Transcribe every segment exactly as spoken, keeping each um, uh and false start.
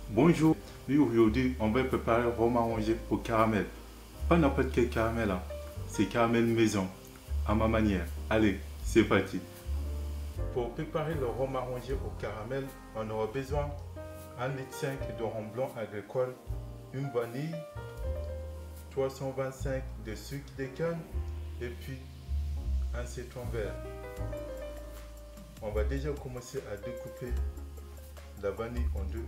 Bonjour, oui aujourd'hui on va préparer le rhum arrangé au caramel. Pas n'importe quel caramel, hein. C'est caramel maison, à ma manière. Allez, c'est parti. Pour préparer le rhum arrangé au caramel, on aura besoin d'un litre cinq de rhum blanc agricole, une vanille, trois cent vingt-cinq de sucre de canne et puis un citron vert. On va déjà commencer à découper la vanille en deux.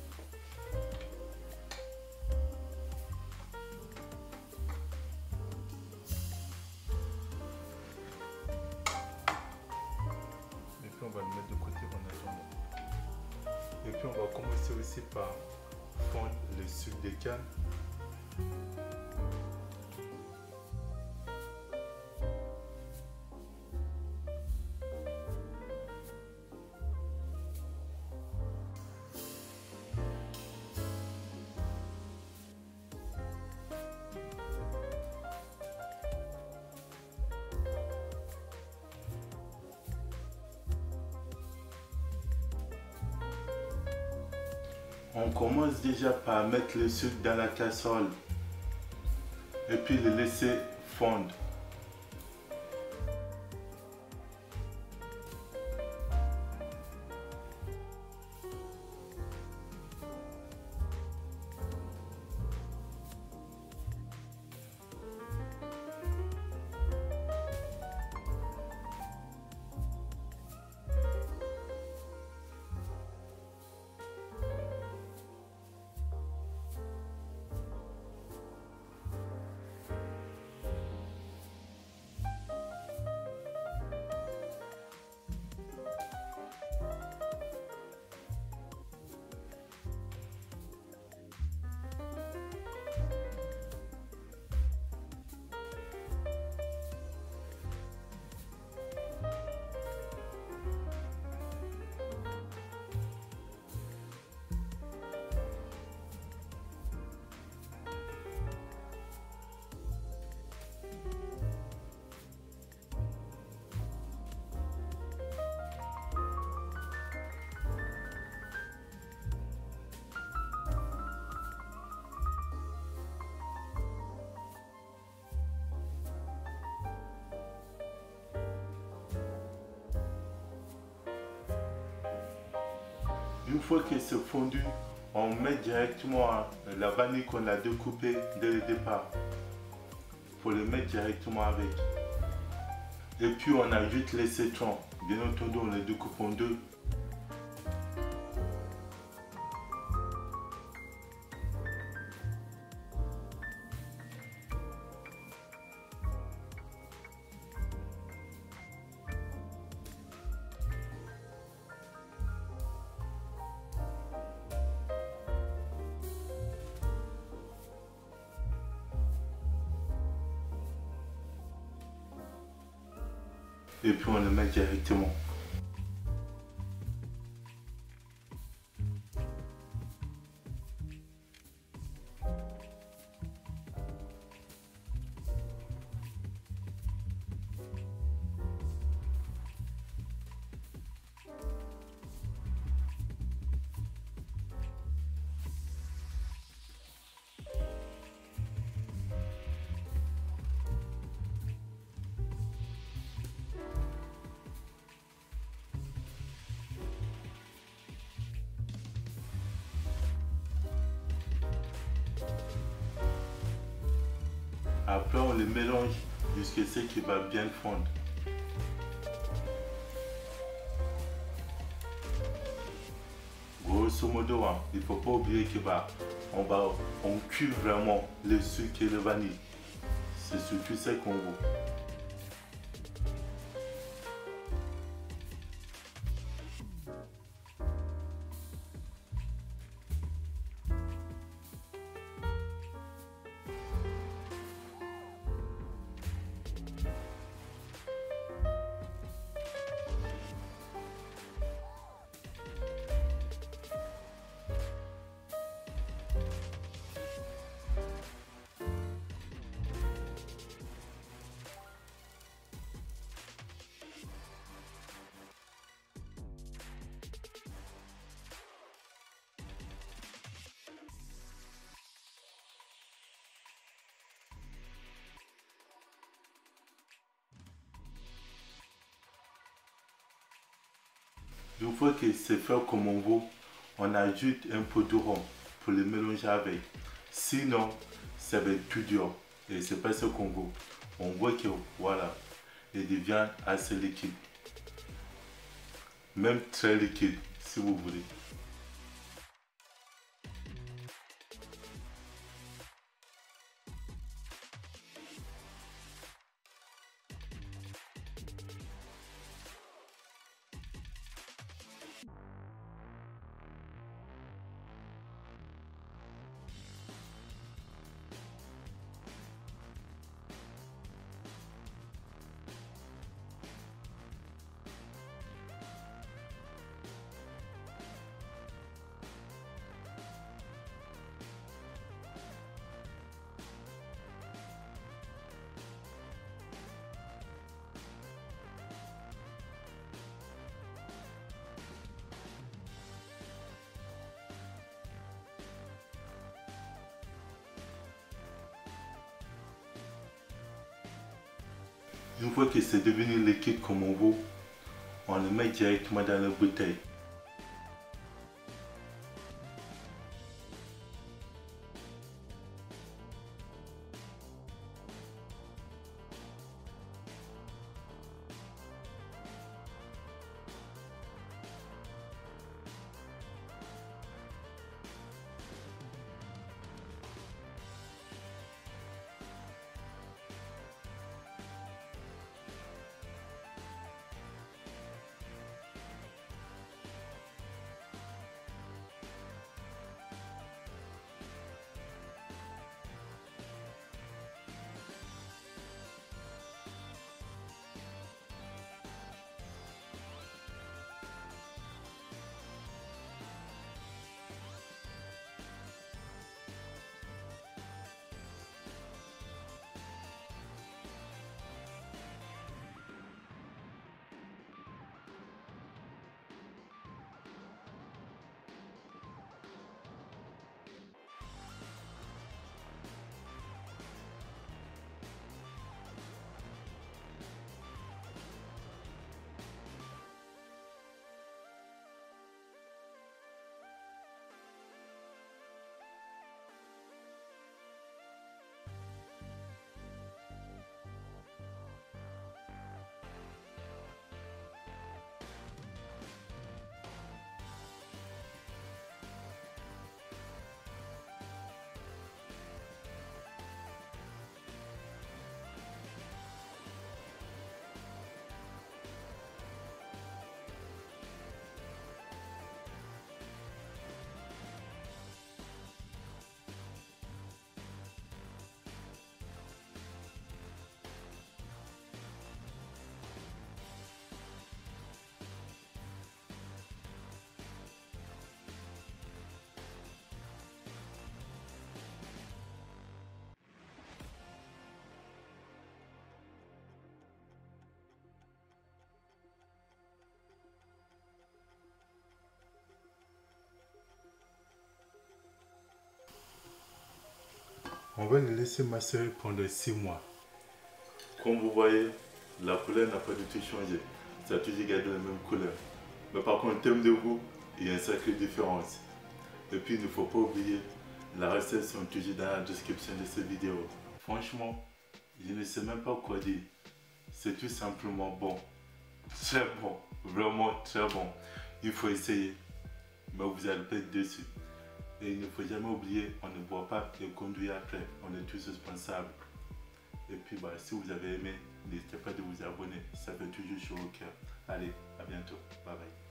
Et puis on va le mettre de côté en attendant. Et puis on va commencer aussi par fondre le sucre de canne. On commence déjà par mettre le sucre dans la casserole et puis le laisser fondre. Une fois que c'est fondu, on met directement la vanille qu'on a découpée dès le départ. Il faut le mettre directement avec. Et puis on ajoute les citrons. Bien entendu, on les découpe en deux. Et puis on le met directement. Après on le mélange jusqu'à ce qu'il va bien fondre. Grosso modo, hein, il ne faut pas oublier que bah, on va on cuit vraiment le sucre et le vanille. C'est surtout ça qu'on veut. Une fois que c'est fait comme on veut, on ajoute un peu de rhum pour le mélanger avec. Sinon, ça va être tout dur et c'est pas ce qu'on veut. On voit que voilà, il devient assez liquide. Même très liquide si vous voulez. Une fois que c'est devenu liquide comme on veut, on le met directement dans la bouteille. On va le laisser macérer pendant six mois. Comme vous voyez, la couleur n'a pas du tout changé. Ça a toujours gardé la même couleur. Mais par contre, en termes de goût, il y a une sacrée différence. Et puis, il ne faut pas oublier, la recette sont toujours dans la description de cette vidéo. Franchement, je ne sais même pas quoi dire. C'est tout simplement bon. Très bon. Vraiment très bon. Il faut essayer. Mais vous allez pas être déçus. Et il ne faut jamais oublier, on ne boit pas et conduit après. On est tous responsables. Et puis, bah, si vous avez aimé, n'hésitez pas de vous abonner. Ça fait toujours chaud au cœur. Allez, à bientôt. Bye bye.